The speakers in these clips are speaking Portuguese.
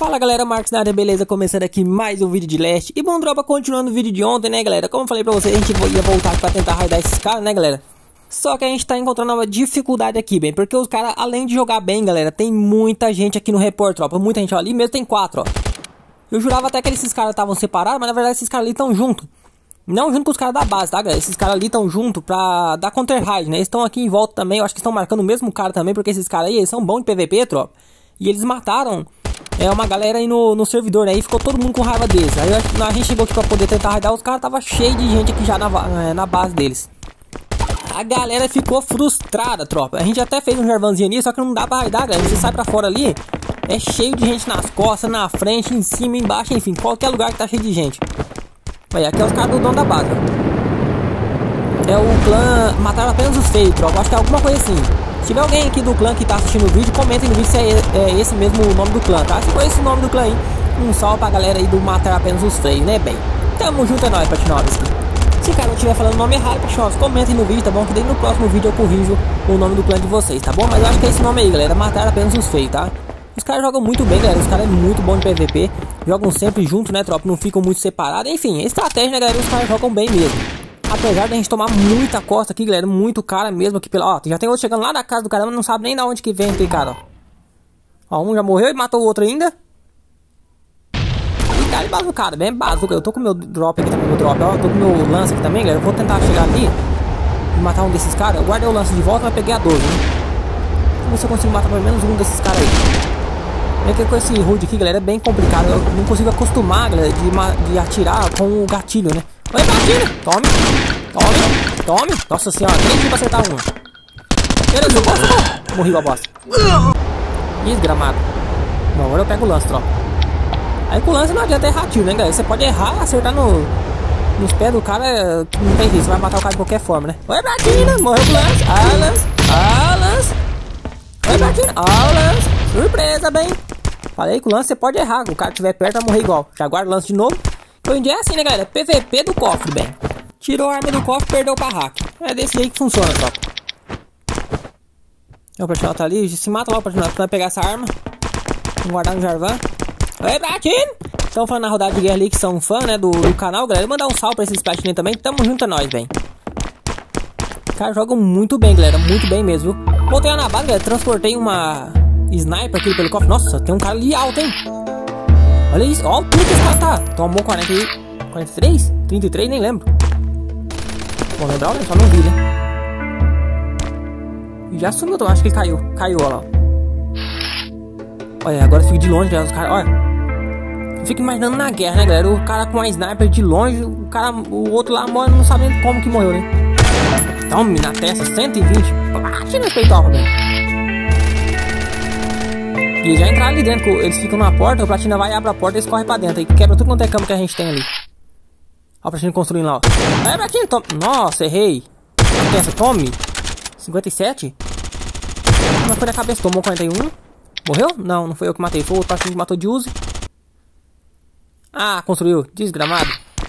Fala galera, Marcos na área, beleza? Começando aqui mais um vídeo de Last. E bom, dropa, continuando o vídeo de ontem, né galera? Como eu falei pra vocês, a gente ia voltar pra tentar raidar esses caras, né galera? Só que a gente tá encontrando uma dificuldade aqui, bem, porque os caras, além de jogar bem, galera, tem muita gente aqui no report, tropa. Muita gente, ó, ali mesmo tem 4, ó. Eu jurava até que esses caras estavam separados, mas na verdade esses caras ali estão juntos. Não junto com os caras da base, tá galera? Esses caras ali estão juntos pra dar counter raid, né? Eles estão aqui em volta também, eu acho que estão marcando o mesmo cara também, porque esses caras aí, eles são bons de PVP, tropa. E eles mataram uma galera aí no servidor, né? E ficou todo mundo com raiva deles. Aí a gente chegou aqui pra poder tentar raidar, os caras tava cheio de gente aqui já na base deles. A galera ficou frustrada, tropa. A gente até fez um Jarvanzinho ali, só que não dá pra raidar, galera. Você sai pra fora ali, é cheio de gente nas costas, na frente, em cima, embaixo, enfim, qualquer lugar que tá cheio de gente. Aí, aqui é os caras do dono da base, ó. É o clã, mataram apenas os feios, tropa. Acho que é alguma coisa assim. Se tiver alguém aqui do clã que tá assistindo o vídeo, comentem no vídeo se é esse mesmo o nome do clã, tá? Se for esse o nome do clã aí, um salve pra galera aí do matar apenas os feios, né, bem? Tamo junto, é nóis, Patinovski. Se cara não estiver falando o nome errado, Patinovski, comentem no vídeo, tá bom? Que daí no próximo vídeo eu corrijo o nome do clã de vocês, tá bom? Mas eu acho que é esse nome aí, galera, matar apenas os feios, tá? Os caras jogam muito bem, galera, os caras é muito bom de PVP, jogam sempre junto, né, tropa? Não ficam muito separados, enfim, estratégia, né, galera? Os caras jogam bem mesmo. Apesar da gente tomar muita costa aqui, galera, muito cara mesmo aqui pela... Ó, já tem outro chegando lá da casa do cara, mas não sabe nem da onde que vem aquele cara, ó. Ó, um já morreu e matou o outro ainda. E cara, bazucada, bem bazuca. Eu tô com o meu drop aqui também, ó. Tô com o meu lance aqui também, galera. Eu vou tentar chegar ali e matar um desses caras. Eu guardei o lance de volta, mas peguei a 12, né? Vamos ver se eu consigo matar pelo menos um desses caras aí. É que com esse HUD aqui, galera, é bem complicado. Eu não consigo acostumar, galera, de atirar com o gatilho, né? Oi, gatilho! Tome! Nossa senhora, 3 pra acertar uma. Beleza, eu posso. Morri com a bosta. Desgramado. Bom, agora eu pego o lance, tropa. Aí com o lance não adianta errar tiro, né, galera? Você pode errar, acertar nos pés do cara, não tem jeito, você vai matar o cara de qualquer forma, né? Oi, Bratina! Morreu com o lance. Lance. Oi, Bratina! Lance. Surpresa, bem. Falei que o lance você pode errar, se o cara estiver perto vai morrer igual. Já guarda o lance de novo. Hoje em dia é assim, né, galera? PVP do cofre, bem. Tirou a arma do cofre, perdeu pra hack. É desse jeito que funciona, tropa. O Pratinho tá ali, se mata logo, Pratinho. Tu vai pegar essa arma. Vamos guardar no Jarvan. Oi, Pratinho! Estão falando na rodada de guerra ali que são fã, né, do canal, galera. Vou mandar um salve pra esses Pratinhos também. Tamo junto a nós, bem. Os caras jogam muito bem, galera. Muito bem mesmo, viu? Voltei lá na base, galera. Transportei uma sniper aqui pelo cofre. Nossa, tem um cara ali alto, hein? Olha isso, olha o que esse cara tá. Tomou 40 aí. 43? 33, nem lembro. Bom, lembrar, só não vi, né? Já sumiu, eu acho que ele caiu. Caiu, olha lá. Olha, agora eu fico de longe, galera. Os caras, olha. Eu fico imaginando na guerra, né, galera? O cara com a sniper de longe, o outro lá morre, não sabe nem como que morreu, né? Tome na testa, 120. Bate no peitola, velho. E eles já entraram ali dentro, eles ficam na porta, o Platina vai, abre a porta e eles correm pra dentro. Aí quebra tudo quanto é cama que a gente tem ali. Ó o Platina construindo lá, ó. Aí, Platina, tome. Nossa, errei. Essa, tome. 57. Uma foi na cabeça, tomou 41. Morreu? Não, não foi eu que matei, foi o Platina que matou de Uzi. Ah, construiu. Desgramado.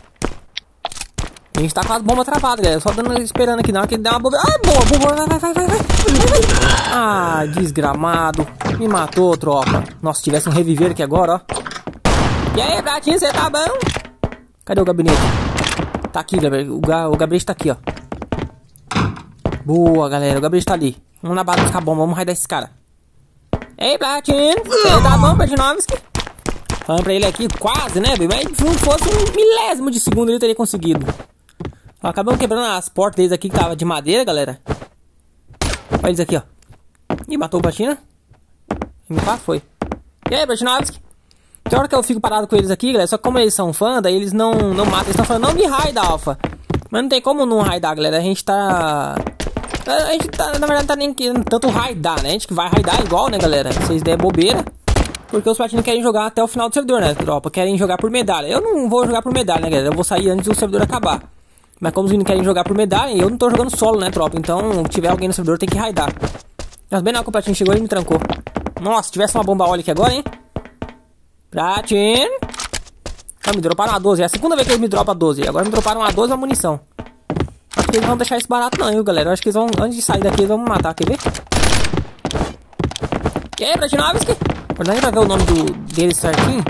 A gente tá com as bombas travadas, galera. Só esperando aqui, não, que ele dá uma bomba. Ah, boa, vai. Ah, desgramado. Me matou, tropa. Nossa, se tivesse um reviver aqui agora, ó. E aí, Bratinho, você tá bom? Cadê o gabinete? Tá aqui, galera. O gabinete tá aqui, ó. Boa, galera. O gabinete tá ali. Vamos na base buscar bomba. Vamos raidar esse cara. Ei, Bratinho. Você tá bom, Patinovski? Falando pra ele aqui, quase, né, bem? Mas se não fosse um milésimo de segundo ele teria conseguido. Ó, acabamos quebrando as portas deles aqui que tava de madeira, galera. Olha eles aqui, ó. Ih, matou o Platina. M4 foi. E aí, Patinovski? Tem hora que eu fico parado com eles aqui, galera. Só que como eles são fã, daí eles não matam. Eles estão falando, não me raida, Alpha. Mas não tem como não raidar, galera. A gente tá, na verdade, não tá nem querendo tanto raidar, né? A gente que vai raidar igual, né, galera? Se vocês der bobeira. Porque os Platinos querem jogar até o final do servidor, né, tropa? Querem jogar por medalha. Eu não vou jogar por medalha, né, galera? Eu vou sair antes do servidor acabar. Mas como os meninos querem jogar por medalha, eu não tô jogando solo, né, tropa? Então, se tiver alguém no servidor, tem que raidar. Mas bem na hora que o Platino chegou, ele me trancou. Nossa, se tivesse uma bomba óleo aqui agora, hein? Platino. Ah, me droparam uma 12. É a segunda vez que eles me dropam a 12. Agora me droparam uma 12 e uma munição. Acho que eles vão deixar isso barato não, viu, galera? Acho que eles vão, antes de sair daqui, eles vão me matar. Quer ver? E aí, Platinovski? Verdade pra ver o nome dele certinho.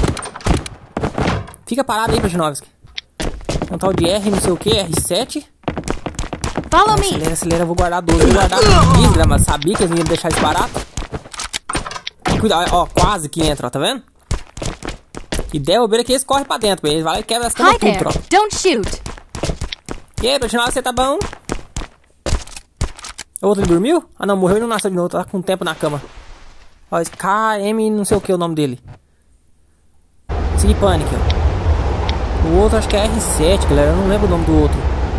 Fica parado aí, Pratinovski. Um tal de R, não sei o que, R7. Follow me. Acelera, acelera, eu vou guardar 12. Vou guardar 15 gramas. Sabia que eles iam deixar isso barato. Cuidado, ó, quase que entra, ó, tá vendo? E der o beira que eles correm pra dentro, eles vai lá e quebra as camas tudo, tropa. Don't shoot. E aí, Pratinovski, você tá bom? O outro dormiu? Ah não, morreu e não nasceu de novo, tá com tempo na cama. Ó, esse KM não sei o que é o nome dele. Segui Panic, ó. O outro acho que é R7, galera, eu não lembro o nome do outro.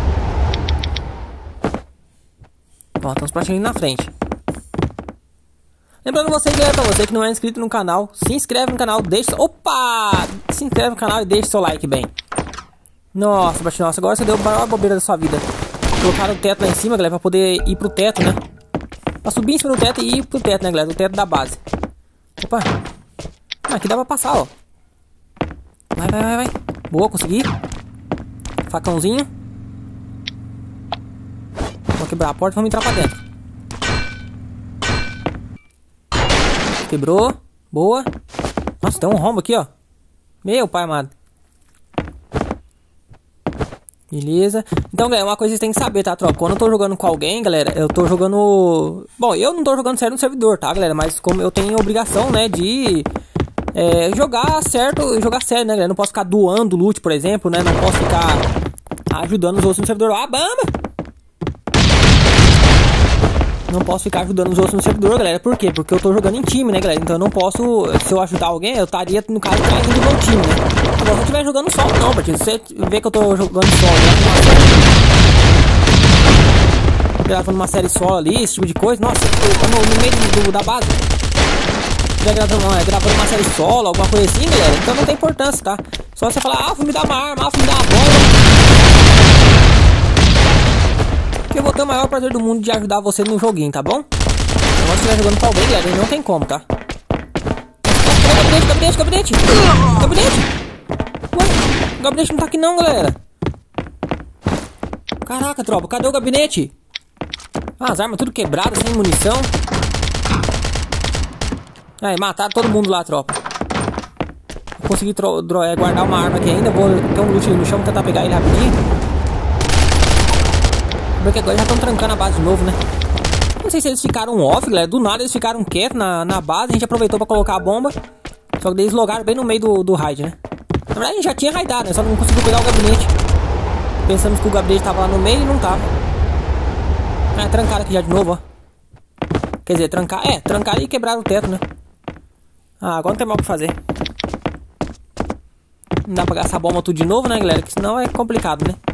Ó, tem uns pratinhos na frente. Lembrando vocês, galera, pra você que não é inscrito no canal, se inscreve no canal, deixa... Opa! Se inscreve no canal e deixa seu like, bem. Nossa, Pratinovski, agora você deu a maior bobeira da sua vida. Colocaram o teto lá em cima, galera, pra poder ir pro teto, né? Pra subir em cima do teto e ir pro teto, né, galera? Do teto da base. Opa! Ah, aqui dá pra passar, ó. Vai, vai, vai, vai. Boa, consegui. Facãozinho. Vou quebrar a porta e vamos entrar pra dentro. Quebrou. Boa. Nossa, tem um rombo aqui, ó. Meu pai amado. Beleza. Então, galera, uma coisa que vocês têm que saber, tá, tropa? Quando eu tô jogando com alguém, galera, eu tô jogando... Bom, eu não tô jogando certo no servidor, tá, galera? Mas como eu tenho obrigação, né, de... jogar certo, jogar sério, né, galera? Não posso ficar doando loot, por exemplo, né? Não posso ficar ajudando os outros no servidor. Ah, bamba! Não posso ficar ajudando os outros no servidor, galera. Por quê? Porque eu tô jogando em time, né, galera? Então eu não posso... Se eu ajudar alguém, eu estaria, no caso, traindo o meu time, né? Agora, se eu estiver jogando solo, não, Bertinho. Se você vê que eu tô jogando solo, né? Gravando uma série solo ali, esse tipo de coisa. Nossa, no meio da base. Gravando uma série solo, alguma coisa assim, galera. Então não tem importância, tá? Só você falar, ah, vou me dar uma arma, ah, vou me dar uma bola. Eu vou ter o maior prazer do mundo de ajudar você no joguinho, tá bom? Agora se você estiver jogando com alguém, galera, não tem como, tá? Gabinete, gabinete! Gabinete! Ué, o gabinete não tá aqui não, galera. Caraca, tropa, cadê o gabinete? Ah, as armas tudo quebradas, sem munição. Aí, mataram todo mundo lá, tropa. Consegui guardar uma arma aqui ainda. Vou ter um loot no chão, vou tentar pegar ele rapidinho. Porque agora já estão trancando a base de novo, né? Não sei se eles ficaram off, galera. Do nada eles ficaram quietos na base. A gente aproveitou pra colocar a bomba. Só que eles logaram bem no meio do raid, né? Na verdade a gente já tinha raidado, né? Só não conseguiu pegar o gabinete. Pensamos que o gabinete tava lá no meio e não tava. Ah, trancaram aqui já de novo, ó. Quer dizer, trancaram e quebraram o teto, né? Ah, agora não tem mais o que fazer. Não dá pra gastar a bomba tudo de novo, né, galera? Que senão é complicado, né?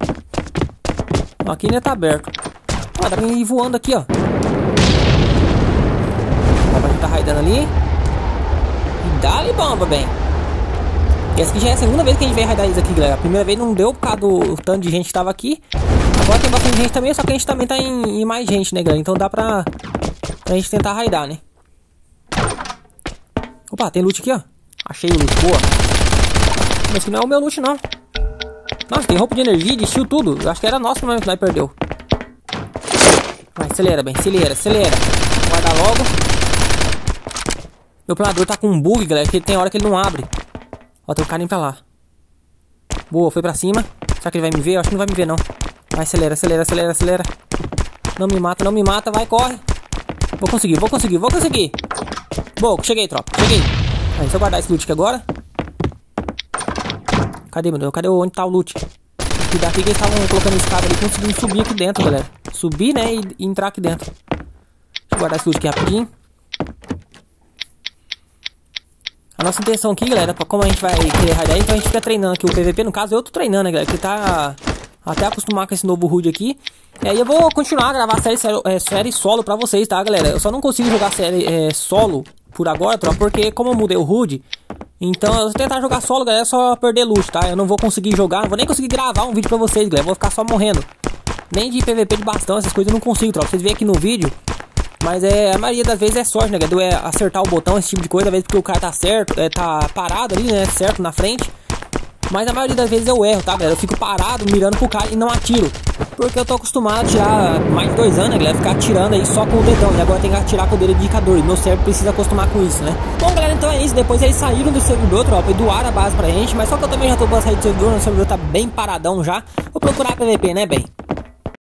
Aqui ainda tá aberto. Ah, dá pra ir voando aqui, ó. Ó, a gente tá raidando ali. E dá-lhe bomba, bem. E essa aqui já é a segunda vez que a gente vem raidar isso aqui, galera. A primeira vez não deu por causa do tanto de gente que tava aqui. Agora tem bastante gente também, só que a gente também tá em mais gente, né, galera? Então dá pra gente tentar raidar, né? Opa, tem loot aqui, ó. Achei o loot, boa. Mas que não é o meu loot, não. Nossa, tem roupa de energia, de shield, tudo. Eu acho que era nosso, mas nós perdeu. Vai, acelera, bem. Acelera, acelera. Guarda logo. Meu planador tá com um bug, galera, que tem hora que ele não abre. Ó, tem um carinho pra lá. Boa, foi pra cima. Será que ele vai me ver? Eu acho que não vai me ver, não. Vai, acelera, acelera, acelera, acelera. Não me mata, não me mata. Vai, corre. Vou conseguir, vou conseguir, vou conseguir. Boa, cheguei, tropa. Cheguei. Aí, deixa eu guardar esse loot aqui agora. Cadê, meu Deus? Cadê onde tá o loot? E daqui que eles estavam colocando escada ali, conseguindo subir aqui dentro, galera. Subir, né, e entrar aqui dentro. Deixa eu guardar esse loot aqui rapidinho. A nossa intenção aqui, galera, como a gente vai querer raidar, então a gente fica treinando aqui o PVP. No caso, eu tô treinando, né, galera, que tá até acostumar com esse novo HUD aqui. E aí eu vou continuar a gravar a série solo pra vocês, tá, galera? Eu só não consigo jogar a série solo por agora, tropa, porque como eu mudei o HUD, então eu vou tentar jogar solo, galera, só perder loot, tá? Eu não vou conseguir jogar, não vou nem conseguir gravar um vídeo pra vocês, galera. Eu vou ficar só morrendo. Nem de PVP de bastão, essas coisas eu não consigo, tropa. Vocês veem aqui no vídeo. Mas a maioria das vezes é sorte, né, galera? Acertar o botão, esse tipo de coisa, às vezes porque o cara tá certo, tá parado ali, né, certo na frente. Mas a maioria das vezes eu erro, tá, galera? Eu fico parado, mirando pro cara e não atiro. Porque eu tô acostumado a atirar há mais de 2 anos, né, galera? Ficar atirando aí só com o dedão. E agora tem que atirar com o dedo indicador. E meu cérebro precisa acostumar com isso, né? Bom, galera, então é isso. Depois eles saíram do servidor, tropa, e doaram a base pra gente. Mas só que eu também já tô pra sair do servidor. O servidor tá bem paradão já. Vou procurar PVP, né, bem?